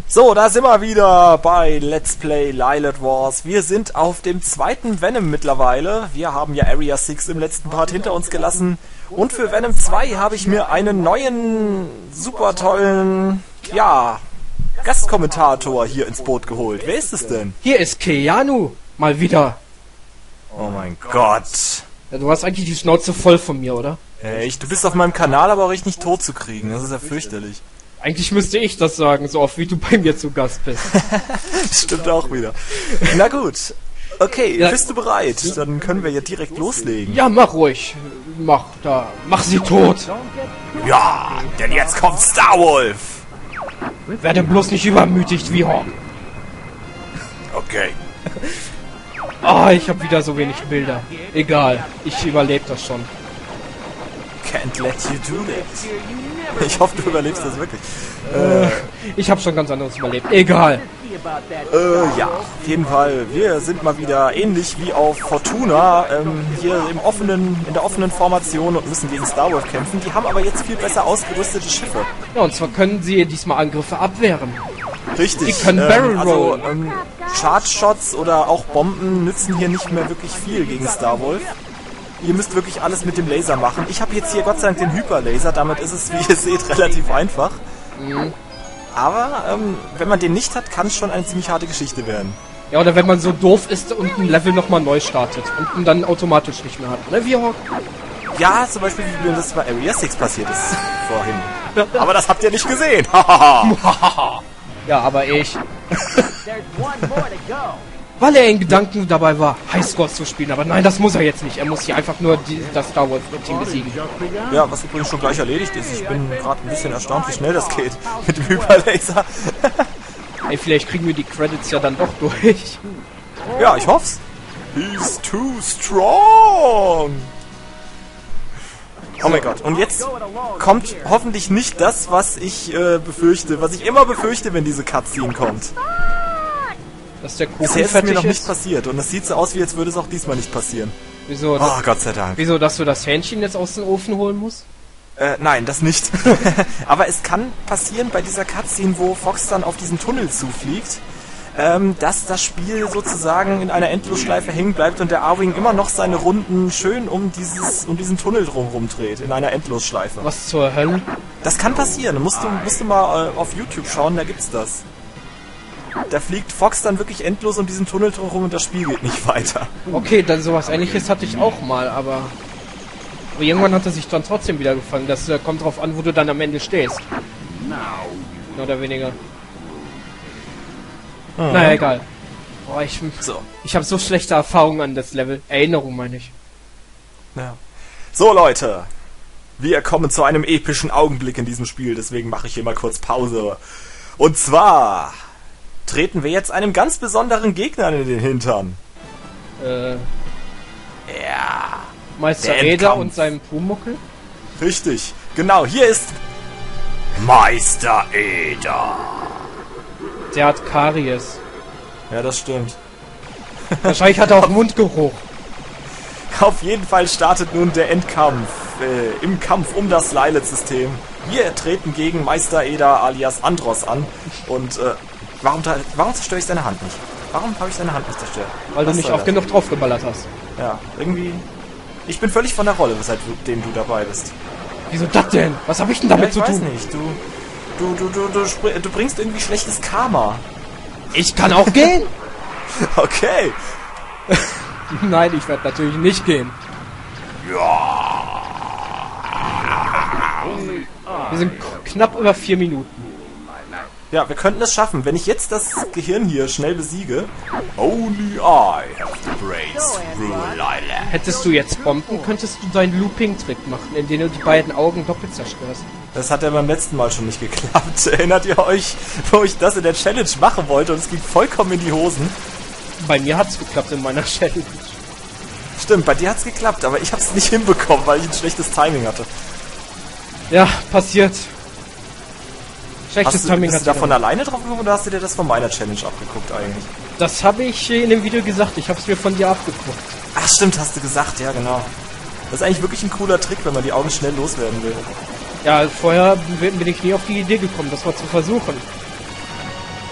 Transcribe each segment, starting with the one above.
So, da sind wir wieder bei Let's Play Lylat Wars. Wir sind auf dem zweiten Venom mittlerweile. Wir haben ja Area 6 im letzten Part hinter uns gelassen. Und für Venom 2 habe ich mir einen neuen, super tollen, ja, Gastkommentator hier ins Boot geholt. Wer ist es denn? Hier ist Keanu. Mal wieder. Oh mein Gott. Ja, du hast eigentlich die Schnauze voll von mir, oder? Echt, du bist auf meinem Kanal aber auch echt nicht tot zu kriegen. Das ist ja fürchterlich. Eigentlich müsste ich das sagen, so oft wie du bei mir zu Gast bist. Stimmt auch wieder. Na gut. Okay, ja. Bist du bereit? Dann können wir ja direkt loslegen. Ja, mach ruhig. Mach sie tot. Ja, denn jetzt kommt Starwolf. Werde bloß nicht übermütigt wie Hawk. Okay. Ah, ich habe wieder so wenig Bilder. Egal, ich überlebe das schon. Can't let you do that. Ich hoffe, du überlebst das wirklich. Ich habe schon ganz anderes überlebt. Egal. Ja, auf jeden Fall. Wir sind mal wieder ähnlich wie auf Fortuna hier in der offenen Formation und müssen gegen Starwolf kämpfen. Die haben aber jetzt viel besser ausgerüstete Schiffe. Ja, und zwar können sie diesmal Angriffe abwehren. Richtig. Die können Barrel rollen. Also, Charge Shots oder auch Bomben nützen hier nicht mehr wirklich viel gegen Starwolf. Ihr müsst wirklich alles mit dem Laser machen. Ich habe jetzt hier Gott sei Dank den Hyperlaser, damit ist es, wie ihr seht, relativ einfach. Mhm. Aber wenn man den nicht hat, kann es schon eine ziemlich harte Geschichte werden. Ja, oder wenn man so doof ist und ein Level nochmal neu startet und ihn dann automatisch nicht mehr hat. Ne, wie Hawk? Ja, zum Beispiel, wie das bei Area 6 passiert ist vorhin. Aber das habt ihr nicht gesehen. Ja, aber ich. Weil er in Gedanken dabei war, Highscore zu spielen. Aber nein, das muss er jetzt nicht. Er muss hier einfach nur das Star Wars Team besiegen. Ja, was übrigens schon gleich erledigt ist. Ich bin gerade ein bisschen erstaunt, wie schnell das geht mit dem Hyperlaser. Ey, vielleicht kriegen wir die Credits ja dann doch durch. Ja, ich hoff's. He's too strong. Oh mein Gott. Und jetzt kommt hoffentlich nicht das, was ich befürchte. Was ich immer befürchte, wenn diese Cutscene kommt. Dass der Kuchen bisher ist es fertig mir noch ist? nicht passiert. Und es sieht so aus, wie jetzt würde es auch diesmal nicht passieren. Wieso? Oh, Gott sei Dank. Wieso, dass du das Hähnchen jetzt aus dem Ofen holen musst? Nein, das nicht. Aber es kann passieren bei dieser Cutscene, wo Fox dann auf diesen Tunnel zufliegt, dass das Spiel sozusagen in einer Endlosschleife hängen bleibt und der Arwing immer noch seine Runden schön um diesen Tunnel drumherum dreht, in einer Endlosschleife. Was zur Hölle? Das kann passieren. Musst du mal auf YouTube schauen, da gibt's das. Da fliegt Fox dann wirklich endlos um diesen Tunnel drumherum und das Spiel geht nicht weiter. Okay, dann sowas Ähnliches hatte ich auch mal, aber irgendwann hat er sich dann trotzdem wieder gefangen. Das kommt drauf an, wo du dann am Ende stehst. Mehr oder weniger. Naja, egal. Boah, ich habe so schlechte Erfahrungen an das Level. Erinnerung meine ich. Ja. So Leute, wir kommen zu einem epischen Augenblick in diesem Spiel, deswegen mache ich hier mal kurz Pause. Und zwar treten wir jetzt einem ganz besonderen Gegner in den Hintern. Ja. Meister Eder und seinem Pumuckel? Richtig, genau, hier ist Meister Eder. Der hat Karies. Ja, das stimmt. Wahrscheinlich hat er auch Mundgeruch. Auf jeden Fall startet nun der Endkampf. Im Kampf um das Lylat-System. Wir treten gegen Meister Eder alias Andros an. Und warum zerstöre ich seine Hand nicht? Warum habe ich seine Hand nicht zerstört? Weil du nicht oft genug draufgeballert hast. Ja, irgendwie. Ich bin völlig von der Rolle, seitdem du dabei bist. Wieso das denn? Was habe ich denn damit zu tun? Ich weiß nicht. Du bringst irgendwie schlechtes Karma. Ich kann auch gehen. Okay. Nein, ich werde natürlich nicht gehen. Ja. Wir sind knapp über 4 Minuten. Ja, wir könnten es schaffen. Wenn ich jetzt das Gehirn hier schnell besiege. Only I have the brains to rule Lylat. Hättest du jetzt Bomben, könntest du deinen Looping-Trick machen, in dem du die beiden Augen doppelt zerstörst. Das hat ja beim letzten Mal schon nicht geklappt. Erinnert ihr euch, wo ich das in der Challenge machen wollte und es ging vollkommen in die Hosen? Bei mir hat's geklappt in meiner Challenge. Stimmt, bei dir hat's geklappt, aber ich hab's nicht hinbekommen, weil ich ein schlechtes Timing hatte. Ja, passiert. Schlechtes Timing hast du davon alleine drauf gekommen oder hast du dir das von meiner Challenge abgeguckt eigentlich? Das habe ich in dem Video gesagt, ich habe es mir von dir abgeguckt. Ach stimmt, hast du gesagt, ja genau. Das ist eigentlich wirklich ein cooler Trick, wenn man die Augen schnell loswerden will. Ja, vorher bin ich nie auf die Idee gekommen, das mal zu versuchen.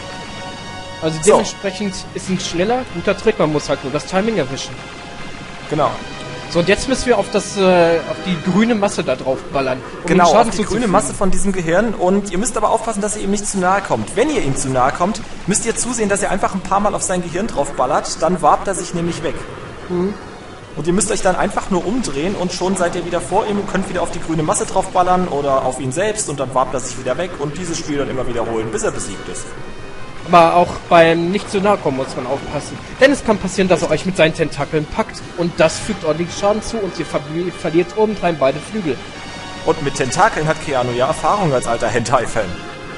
Also dementsprechend ist ein schneller, guter Trick. Man muss halt nur das Timing erwischen. Genau. So, und jetzt müssen wir auf die grüne Masse da drauf ballern. Genau, auf die grüne Masse von diesem Gehirn. Und ihr müsst aber aufpassen, dass ihr ihm nicht zu nahe kommt. Wenn ihr ihm zu nahe kommt, müsst ihr zusehen, dass ihr einfach ein paar Mal auf sein Gehirn drauf ballert. Dann warpt er sich nämlich weg. Mhm. Und ihr müsst euch dann einfach nur umdrehen und schon seid ihr wieder vor ihm und könnt wieder auf die grüne Masse drauf ballern oder auf ihn selbst und dann warpt er sich wieder weg und dieses Spiel dann immer wiederholen, bis er besiegt ist. Aber auch beim nicht zu nahe kommen muss man aufpassen. Denn es kann passieren, dass er euch mit seinen Tentakeln packt und das fügt ordentlich Schaden zu und ihr verliert obendrein beide Flügel. Und mit Tentakeln hat Keanu ja Erfahrung als alter Hentai-Fan.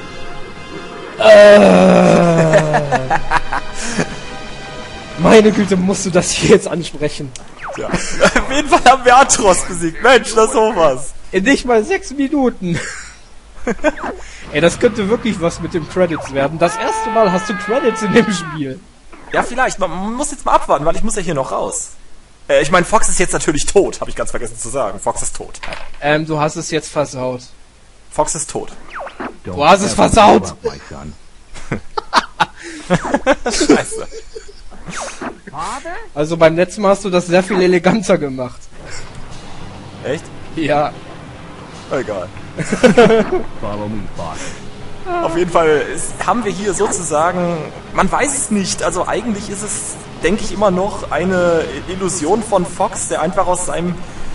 Meine Güte, musst du das hier jetzt ansprechen? Ja. Auf jeden Fall haben wir Atros besiegt. Mensch, das ist sowas. In nicht mal 6 Minuten. Ey, das könnte wirklich was mit den Credits werden. Das erste Mal hast du Credits in dem Spiel. Ja, vielleicht. Man muss jetzt mal abwarten, weil ich muss ja hier noch raus. Ich meine, Fox ist jetzt natürlich tot. Habe ich ganz vergessen zu sagen. Fox ist tot. Du hast es jetzt versaut. Fox ist tot. Du hast es versaut. Scheiße. Also beim letzten Mal hast du das sehr viel eleganter gemacht. Echt? Ja. Egal. Auf jeden Fall haben wir hier sozusagen, man weiß es nicht, also eigentlich ist es, denke ich, immer noch eine Illusion von Fox, der einfach aus seinem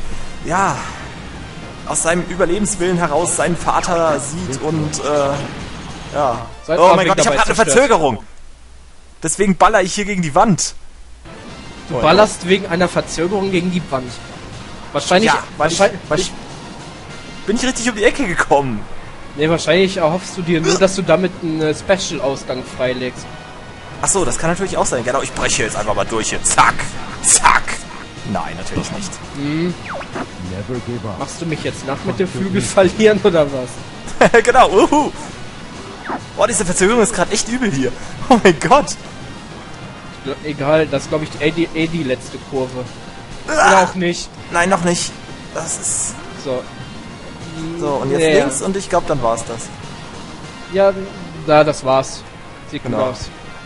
Überlebenswillen heraus seinen Vater sieht und, ja. Oh mein Gott, ich habe gerade eine Verzögerung. Deswegen baller ich hier gegen die Wand. Du ballerst wegen einer Verzögerung gegen die Wand. Wahrscheinlich, ja, bin ich richtig um die Ecke gekommen. Nee, wahrscheinlich erhoffst du dir nur, dass du damit einen Special-Ausgang freilegst. Achso, das kann natürlich auch sein. Genau, ich breche jetzt einfach mal durch hier. Zack, zack. Nein, natürlich nicht. Hm. Machst du mich jetzt nach mit dem Flügel verlieren oder was? Genau, Boah, diese Verzögerung ist gerade echt übel hier. Oh mein Gott. Egal, das ist glaube ich die letzte Kurve. Oder auch nicht. Nein, noch nicht. Das ist... So. So, und jetzt links und ich glaube, dann war's das. Ja, das war's. Sieht gut aus.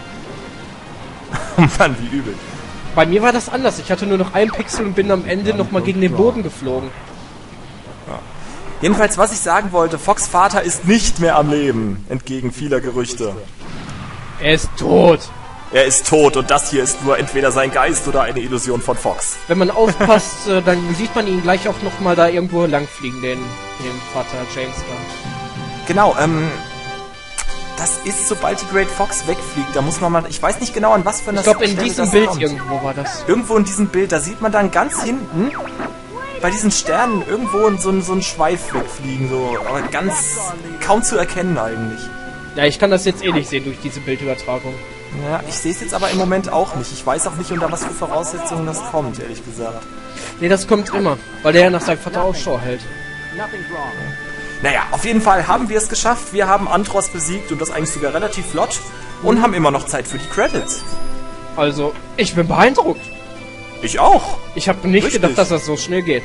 Mann, wie übel. Bei mir war das anders. Ich hatte nur noch einen Pixel und bin am Ende nochmal gegen den Boden geflogen. Ja. Jedenfalls, was ich sagen wollte, Fox' Vater ist nicht mehr am Leben, entgegen vieler Gerüchte. Er ist tot. Er ist tot und das hier ist nur entweder sein Geist oder eine Illusion von Fox. Wenn man aufpasst, dann sieht man ihn gleich auch nochmal da irgendwo langfliegen, den Vater James da. Genau, das ist, sobald die Great Fox wegfliegt, da muss man mal, ich weiß nicht genau an was für einer Stelle. Ich glaube, in diesem Bild kommt. Irgendwo war das. Irgendwo in diesem Bild, da sieht man dann ganz hinten, bei diesen Sternen, irgendwo so ein Schweif wegfliegen, so, aber ganz kaum zu erkennen eigentlich. Ja, ich kann das jetzt eh nicht sehen durch diese Bildübertragung. Ja, ich sehe es jetzt aber im Moment auch nicht. Ich weiß auch nicht, unter was für Voraussetzungen das kommt, ehrlich gesagt. Nee, das kommt immer, weil der ja nach seinem Vater Ausschau hält. Naja, auf jeden Fall haben wir es geschafft. Wir haben Antros besiegt und das eigentlich sogar relativ flott und haben immer noch Zeit für die Credits. Also, ich bin beeindruckt. Ich auch. Ich habe nicht gedacht, dass das so schnell geht.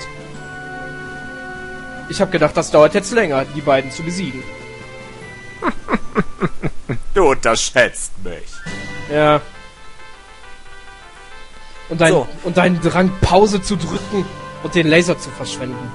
Ich habe gedacht, das dauert jetzt länger, die beiden zu besiegen. Du unterschätzt mich. Ja. Und deinen Drang, Pause zu drücken und den Laser zu verschwenden.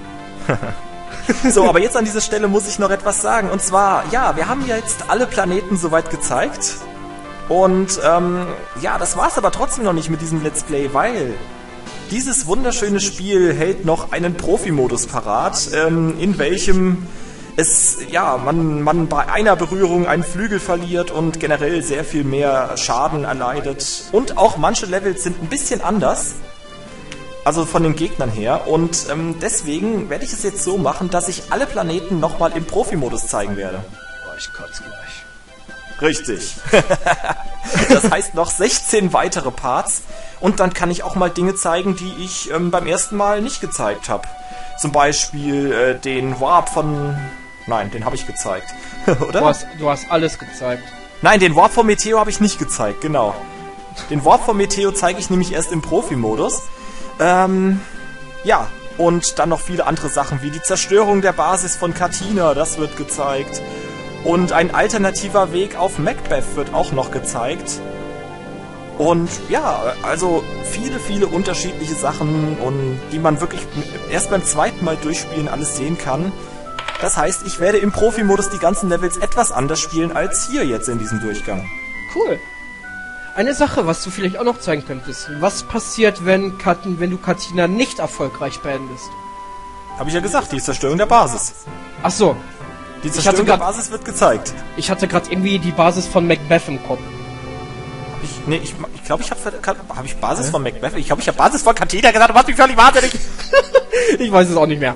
So, aber jetzt an dieser Stelle muss ich noch etwas sagen. Und zwar, ja, wir haben jetzt alle Planeten soweit gezeigt. Und, ja, das war's aber trotzdem noch nicht mit diesem Let's Play, weil dieses wunderschöne Spiel hält noch einen Profi-Modus parat, in welchem es, ja, man bei einer Berührung einen Flügel verliert und generell sehr viel mehr Schaden erleidet. Und auch manche Levels sind ein bisschen anders. Also von den Gegnern her. Und deswegen werde ich es jetzt so machen, dass ich alle Planeten nochmal im Profi-Modus zeigen werde. Boah, ich kotze gleich. Richtig. Das heißt noch 16 weitere Parts. Und dann kann ich auch mal Dinge zeigen, die ich beim ersten Mal nicht gezeigt habe. Zum Beispiel den Warp von... Nein, den habe ich gezeigt. Oder? Du hast alles gezeigt. Nein, den Warp von Meteo habe ich nicht gezeigt, genau. Den Warp von Meteo zeige ich nämlich erst im Profi-Modus. Ja, und dann noch viele andere Sachen, wie die Zerstörung der Basis von Katina, das wird gezeigt. Und ein alternativer Weg auf Macbeth wird auch noch gezeigt. Und ja, also viele unterschiedliche Sachen, und die man wirklich erst beim zweiten Mal durchspielen alles sehen kann. Das heißt, ich werde im Profi-Modus die ganzen Levels etwas anders spielen als hier jetzt in diesem Durchgang. Cool. Eine Sache, was du vielleicht auch noch zeigen könntest. Was passiert, wenn du Katina nicht erfolgreich beendest? Habe ich ja gesagt, die Zerstörung der Basis. Ach so. Die Zerstörung der Basis wird gezeigt. Ich hatte gerade irgendwie die Basis von Macbeth im Kopf. Ich glaube, ich habe ich Basis von Macbeth? Ich glaube, ich habe Basis von Katina gesagt. Du machst mich völlig wahnsinnig. Ich weiß es auch nicht mehr.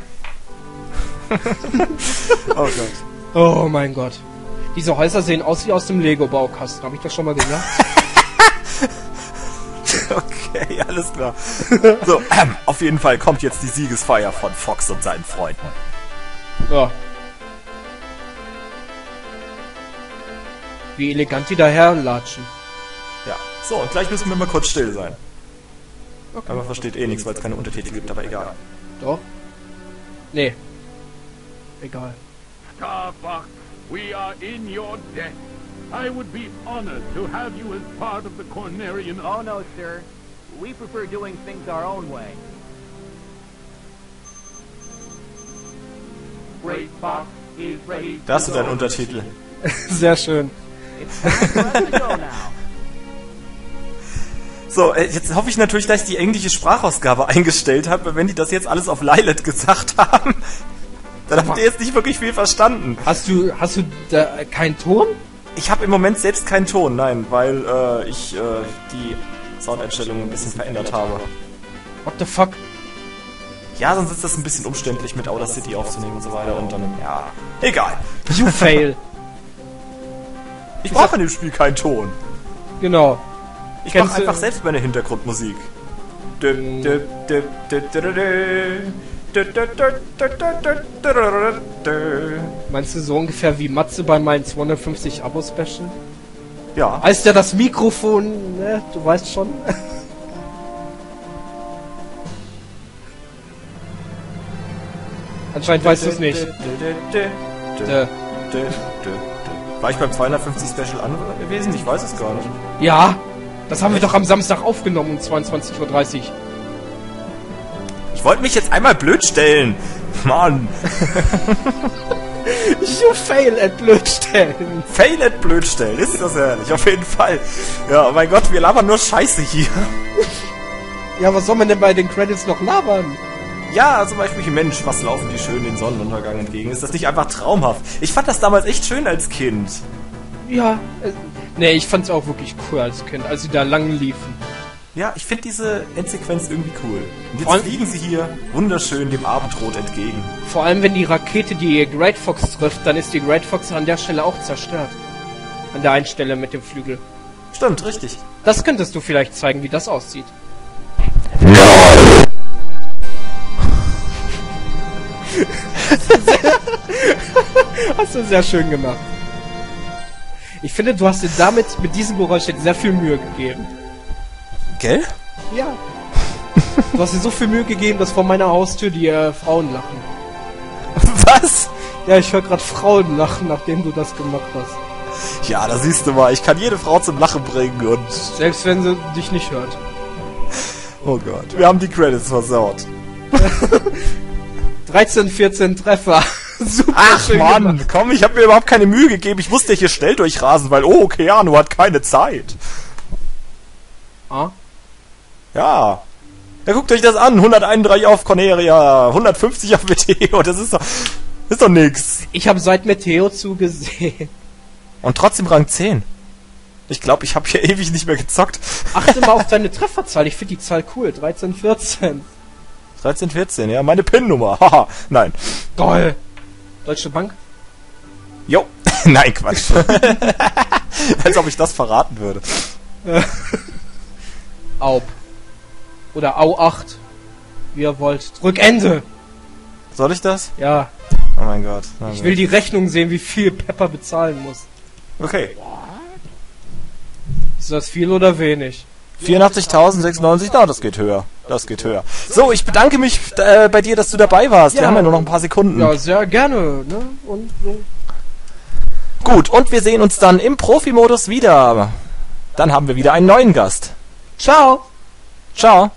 Oh Gott. Oh mein Gott. Diese Häuser sehen aus wie aus dem Lego-Baukasten. Habe ich das schon mal gesagt? Okay, alles klar. So, auf jeden Fall kommt jetzt die Siegesfeier von Fox und seinen Freunden. Ja. Wie elegant die daherlatschen. Ja, so, und gleich müssen wir mal kurz still sein. Okay. Aber man versteht eh nichts, weil es keine Untertitel gibt, aber egal. Doch? Nee. Egal. Starbuck, we are in your debt. I would be honored to have you as part of the Cornerian... Oh no, sir. We prefer doing things our own way. Great Fox is ready. Da hast du deinen Untertitel. Sehr schön. It's time for us to go now. So, jetzt hoffe ich natürlich, dass ich die englische Sprachausgabe eingestellt habe, weil wenn die das jetzt alles auf Lilith gesagt haben, dann habt ihr jetzt nicht wirklich viel verstanden. Hast du da keinen Ton? Ich habe im Moment selbst keinen Ton, nein, weil ich die Soundeinstellungen ein bisschen verändert habe. What the fuck? Ja, sonst ist das ein bisschen umständlich mit Audacity aufzunehmen und so weiter und dann, ja, egal. You fail. Ich brauche in dem Spiel keinen Ton. Genau. Ich mache einfach selbst meine Hintergrundmusik. Meinst du so ungefähr wie Matze bei meinem 250 Abo-Special? Ja. Als der das Mikrofon, ne, du weißt schon. Anscheinend weißt du es nicht. War ich beim 250 Special anwesend? Ich weiß es gar nicht. Ja, das haben wir doch am Samstag aufgenommen um 22:30 Uhr. Ich wollte mich jetzt einmal blöd stellen. Mann. You fail at blödstellen. Fail at blödstellen, ist das herrlich, auf jeden Fall. Ja, mein Gott, wir labern nur Scheiße hier. Ja, was soll man denn bei den Credits noch labern? Ja, zum Beispiel, Mensch, was laufen die schön den Sonnenuntergang entgegen? Ist das nicht einfach traumhaft? Ich fand das damals echt schön als Kind. Ja, nee, ich fand's auch wirklich cool als Kind, als sie da lang liefen. Ja, ich finde diese Endsequenz irgendwie cool. Und Vor allem- jetzt fliegen sie hier wunderschön dem Abendrot entgegen. Vor allem, wenn die Rakete die Great Fox trifft, dann ist die Great Fox an der Stelle auch zerstört. An der einen Stelle mit dem Flügel. Stimmt, richtig. Das könntest du vielleicht zeigen, wie das aussieht. Hast du sehr schön gemacht. Ich finde, du hast dir damit, mit diesem Geräusch jetzt sehr viel Mühe gegeben. Gell? Ja. Du hast dir so viel Mühe gegeben, dass vor meiner Haustür die Frauen lachen. Was? Ja, ich höre gerade Frauen lachen, nachdem du das gemacht hast. Ja, da siehst du mal, ich kann jede Frau zum Lachen bringen und... Selbst wenn sie dich nicht hört. Oh Gott, wir haben die Credits versaut. 13, 14 Treffer. Super Ach schön Mann, gemacht. komm, ich habe mir überhaupt keine Mühe gegeben. Ich musste hier schnell durchrasen, weil, oh, Keanu hat keine Zeit. Ah? Ja. Ja, guckt euch das an. 131 auf Corneria, 150 auf Meteo. Das ist doch nix. Ich habe seit Meteo zugesehen. Und trotzdem Rang 10. Ich glaube, ich habe hier ewig nicht mehr gezockt. Achte mal auf deine Trefferzahl. Ich finde die Zahl cool. 13, 14. 13, 14, ja, meine PIN-Nummer. Haha, nein. Toll. Deutsche Bank? Jo. Nein, Quatsch. Als ob ich das verraten würde. Aub. Oder Au 8. Wie ihr wollt. Drück Ende. Soll ich das? Ja. Oh mein Gott. Ich will die Rechnung sehen, wie viel Pepper bezahlen muss. Okay. Ist das viel oder wenig? 84.096, na, das geht höher. Das geht höher. So, ich bedanke mich bei dir, dass du dabei warst. Wir Ja. haben ja nur noch ein paar Sekunden. Ja, sehr gerne, ne? Und so. Gut, und wir sehen uns dann im Profi-Modus wieder. Dann haben wir wieder einen neuen Gast. Ciao! Ciao.